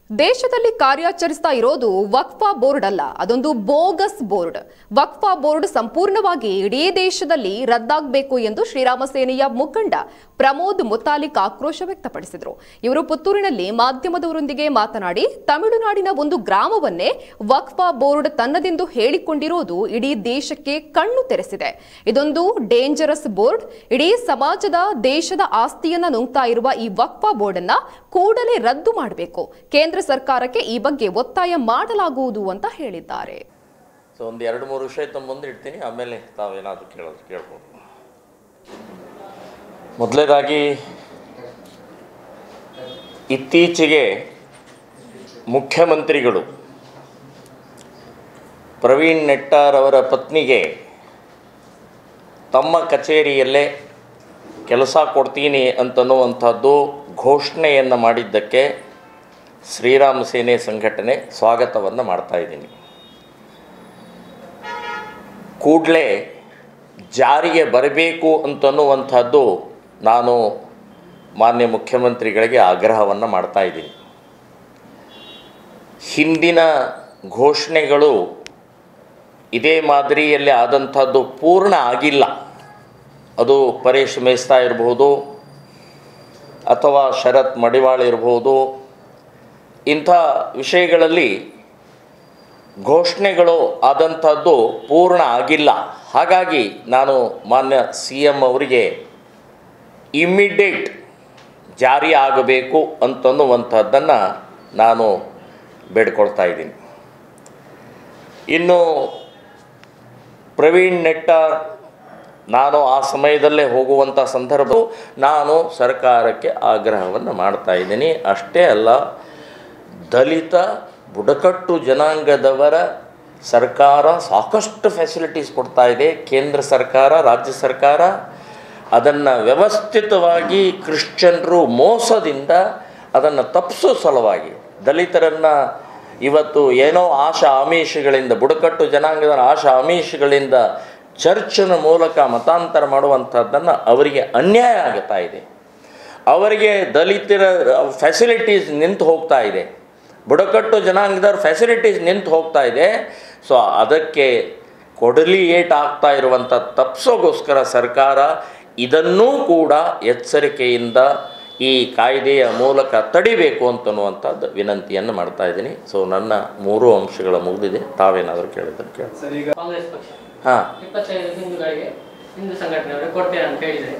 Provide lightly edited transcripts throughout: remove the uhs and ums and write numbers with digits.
ದೇಶದಲ್ಲಿ ಕಾರ್ಯಾಚರಿಸ್ತಾ ಇರೋದು ವಕ್ಫಾ ಬೋರ್ಡ್ ಅಲ್ಲ, ಅದೊಂದು ಬೋಗಸ್ ಬೋರ್ಡ್. ವಕ್ಫಾ ಬೋರ್ಡ್ ಸಂಪೂರ್ಣವಾಗಿ ಇಡೀ ದೇಶದಲ್ಲಿ ರದ್ದಾಗಬೇಕು ಎಂದು ಶ್ರೀರಾಮ ಸೇನೆಯ ಮುಖಂಡ ಪ್ರಮೋದ್ ಮುತಾಲಿಕ್ ಆಕ್ರೋಶ ವ್ಯಕ್ತಪಡಿಸಿದರು. ಇವರು ಪುತ್ತೂರಿನಲ್ಲಿ ಮಾಧ್ಯಮದವರೊಂದಿಗೆ ಮಾತನಾಡಿ, ತಮಿಳುನಾಡಿನ ಒಂದು ಗ್ರಾಮವನ್ನೇ ವಕ್ಫಾ ಬೋರ್ಡ್ ತನ್ನದೆಂದು ಹೇಳಿಕೊಂಡಿರುವುದು ಇಡೀ ದೇಶಕ್ಕೆ ಕಣ್ಣು ತೆರೆಸಿದೆ. ಇದೊಂದು ಡೇಂಜರಸ್ ಬೋರ್ಡ್. ಇಡೀ ಸಮಾಜದ ದೇಶದ ಆಸ್ತಿಯನ್ನ ನುಂಗ್ತಾ ಇರುವ ಈ ವಕ್ಫಾ ಬೋರ್ಡ್ ಅನ್ನ ಕೂಡಲೇ ರದ್ದು ಮಾಡಬೇಕು. ಕೇಂದ್ರ ಸರ್ಕಾರಕ್ಕೆ ಈ ಬಗ್ಗೆ ಒತ್ತಾಯ ಮಾಡಲಾಗುವುದು ಅಂತ ಹೇಳಿದ್ದಾರೆ. ಒಂದು 2-3 ವಿಷಯ ತಮ್ಮ ಮುಂದೆ ಇಡ್ತೀನಿ, ಆಮೇಲೆ ತಾವೇನಾದರೂ ಕೇಳ್ಬೋದು. ಮೊದಲನೇದಾಗಿ, ಇತ್ತೀಚೆಗೆ ಮುಖ್ಯಮಂತ್ರಿಗಳು ಪ್ರವೀಣ್ ನೆಟ್ಟಾರ್ ಅವರ ಪತ್ನಿಗೆ ತಮ್ಮ ಕಚೇರಿಯಲ್ಲೇ ಕೆಲಸ ಕೊಡ್ತೀನಿ ಅಂತನ್ನುವಂಥದ್ದು ಘೋಷಣೆಯನ್ನು ಮಾಡಿದ್ದಕ್ಕೆ ಶ್ರೀರಾಮ ಸೇನೆ ಸಂಘಟನೆ ಸ್ವಾಗತವನ್ನು ಮಾಡ್ತಾಯಿದ್ದೀನಿ. ಕೂಡಲೇ ಜಾರಿಗೆ ಬರಬೇಕು ಅಂತನ್ನುವಂಥದ್ದು ನಾನು ಮಾನ್ಯ ಮುಖ್ಯಮಂತ್ರಿಗಳಿಗೆ ಆಗ್ರಹವನ್ನು ಮಾಡ್ತಾಯಿದ್ದೀನಿ. ಹಿಂದಿನ ಘೋಷಣೆಗಳು ಇದೇ ಮಾದರಿಯಲ್ಲಿ ಆದಂಥದ್ದು ಪೂರ್ಣ ಆಗಿಲ್ಲ. ಅದು ಪರೇಶ್ ಮೇಸ್ತಾ ಇರಬಹುದು ಅಥವಾ ಶರತ್ ಮಡಿವಾಳ ಇರಬಹುದು. ಇಂಥ ವಿಷಯಗಳಲ್ಲಿ ಘೋಷಣೆಗಳು ಆದಂಥದ್ದು ಪೂರ್ಣ ಆಗಿಲ್ಲ. ಹಾಗಾಗಿ ನಾನು ಮಾನ್ಯ CM ಅವರಿಗೆ ಇಮ್ಮಿಡಿಯೇಟ್ ಜಾರಿ ಆಗಬೇಕು ಅಂತನ್ನುವಂಥದ್ದನ್ನು ನಾನು ಬೇಡ್ಕೊಳ್ತಾ ಇದ್ದೀನಿ. ಇನ್ನು ಪ್ರವೀಣ್ ನೆಟ್ಟಾರ್, ನಾನು ಆ ಸಮಯದಲ್ಲೇ ಹೋಗುವಂಥ ಸಂದರ್ಭ ನಾನು ಸರ್ಕಾರಕ್ಕೆ ಆಗ್ರಹವನ್ನು ಮಾಡ್ತಾ ಇದ್ದೀನಿ. ಅಷ್ಟೇ ಅಲ್ಲ, ದಲಿತ ಬುಡಕಟ್ಟು ಜನಾಂಗದವರ ಸರ್ಕಾರ ಸಾಕಷ್ಟು ಫೆಸಿಲಿಟೀಸ್ ಕೊಡ್ತಾ ಇದೆ. ಕೇಂದ್ರ ಸರ್ಕಾರ, ರಾಜ್ಯ ಸರ್ಕಾರ ಅದನ್ನು ವ್ಯವಸ್ಥಿತವಾಗಿ ಕ್ರಿಶ್ಚಿಯನ್ರು ಮೋಸದಿಂದ ಅದನ್ನು ತಪ್ಪಿಸೋ ಸಲುವಾಗಿ ದಲಿತರನ್ನು ಇವತ್ತು ಏನೋ ಆಶಾ ಆಮಿಷಗಳಿಂದ, ಬುಡಕಟ್ಟು ಜನಾಂಗದ ಆಶಾ ಆಮಿಷಗಳಿಂದ ಚರ್ಚಿನ ಮೂಲಕ ಮತಾಂತರ ಮಾಡುವಂಥದ್ದನ್ನು ಅವರಿಗೆ ಅನ್ಯಾಯ ಆಗ್ತಾ ಇದೆ. ಅವರಿಗೆ ದಲಿತರ ಫೆಸಿಲಿಟೀಸ್ ನಿಂತು ಹೋಗ್ತಾ ಇದೆ, ಬುಡಕಟ್ಟು ಜನಾಂಗದವ್ರ ಫೆಸಿಲಿಟೀಸ್ ನಿಂತು ಹೋಗ್ತಾ ಇದೆ. ಸೊ ಅದಕ್ಕೆ ಕೊಡಲಿ ಏಟ್ ಆಗ್ತಾ ಇರುವಂಥ ತಪ್ಪಿಸೋಗೋಸ್ಕರ ಸರ್ಕಾರ ಇದನ್ನೂ ಕೂಡ ಎಚ್ಚರಿಕೆಯಿಂದ ಈ ಕಾಯ್ದೆಯ ಮೂಲಕ ತಡಿಬೇಕು ಅಂತನ್ನುವಂಥದ್ದು ವಿನಂತಿಯನ್ನು ಮಾಡ್ತಾ ಇದ್ದೀನಿ. ಸೊ ನನ್ನ 3 ಅಂಶಗಳ ಮುಗಿದಿದೆ. ತಾವೇನಾದರೂ ಕೇಳಿದ್ರೆ ಕೇಳಿ. ಹಾಂ, 25 ಹಿಂದೂಗಳಿಗೆ ಹಿಂದೂ ಸಂಘಟನೆಯವರು ಕೊಡ್ತೇನೆ ಅಂತ ಹೇಳಿದರೆ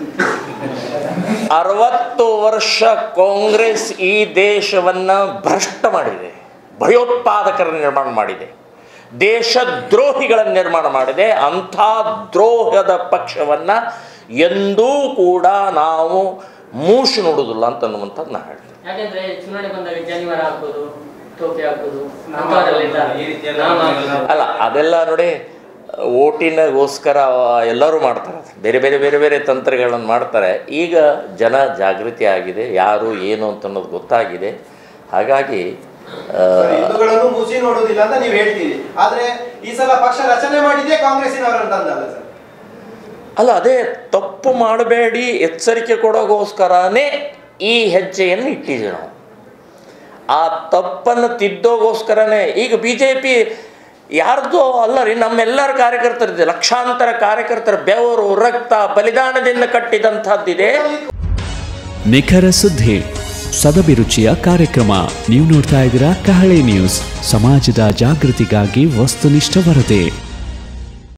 60 ವರ್ಷ ಕಾಂಗ್ರೆಸ್ ಈ ದೇಶವನ್ನು ಭ್ರಷ್ಟ ಮಾಡಿದೆ, ಭಯೋತ್ಪಾದಕರ ನಿರ್ಮಾಣ ಮಾಡಿದೆ, ದೇಶದ್ರೋಹಿಗಳನ್ನು ನಿರ್ಮಾಣ ಮಾಡಿದೆ. ಅಂಥ ದ್ರೋಹದ ಪಕ್ಷವನ್ನು ಎಂದೂ ಕೂಡ ನಾವು ಮೂಸು ನೋಡುವುದಿಲ್ಲ ಅಂತನ್ನುವಂಥದ್ದು ನಾನು ಹೇಳ್ತೀನಿ. ಯಾಕೆಂದರೆ ಚುನಾವಣೆ ಬಂದಾಗ ಜನಿವಾರ ಹಾಕೋದು, ಟೋಪಿ ಹಾಕೋದು, ಅಲ್ಲ ಅದೆಲ್ಲ ನೋಡಿ, ಓಟಿನಗೋಸ್ಕರ ಎಲ್ಲರೂ ಮಾಡ್ತಾರೆ, ಬೇರೆ ಬೇರೆ ಬೇರೆ ಬೇರೆ ತಂತ್ರಗಳನ್ನು ಮಾಡ್ತಾರೆ. ಈಗ ಜನ ಜಾಗೃತಿ ಆಗಿದೆ, ಯಾರು ಏನು ಅಂತ ಅನ್ನೋದು ಗೊತ್ತಾಗಿದೆ. ಹಾಗಾಗಿ ಹಿಂದೂಗಳನ್ನು ಮುಸಿ ನೋಡುವುದಿಲ್ಲ ಅಂತ ನೀವು ಹೇಳ್ತೀರಿ. ಆದರೆ ಈ ಸಲ ಪಕ್ಷ ರಚನೆ ಮಾಡಿದೆ ಕಾಂಗ್ರೆಸ್ಸಿನವರು ಅಂತ ಅಂದಲ್ಲ ಸರ್? ಅಲ್ಲ, ಅದೇ ತಪ್ಪು ಮಾಡಬೇಡಿ ಎಚ್ಚರಿಕೆ ಕೊಡೋಗೋಸ್ಕರನೇ ಈ ಹೆಜ್ಜೆಯನ್ನು ಇಟ್ಟಿದ್ದೀವಿ ನಾವು. ಆ ತಪ್ಪನ್ನು ತಿದ್ದೋಗೋಸ್ಕರನೇ ಈಗ BJP ಯಾರ್ದೋ ಅಲ್ಲ ರೀ, ನಮ್ಮೆಲ್ಲರ ಕಾರ್ಯಕರ್ತರಿದೆ, ಲಕ್ಷಾಂತರ ಕಾರ್ಯಕರ್ತರ ಬೆವರು ರಕ್ತ ಬಲಿದಾನದಿಂದ ಕಟ್ಟಿದಂಥದ್ದಿದೆ. ನಿಖರ ಸುದ್ದಿ, ಸದಭಿರುಚಿಯ ಕಾರ್ಯಕ್ರಮ. ನೀವು ನೋಡ್ತಾ ಇದ್ದೀರಾ ಕಹಳೆ ನ್ಯೂಸ್, ಸಮಾಜದ ಜಾಗೃತಿಗಾಗಿ ವಸ್ತುನಿಷ್ಠ ವರದಿ.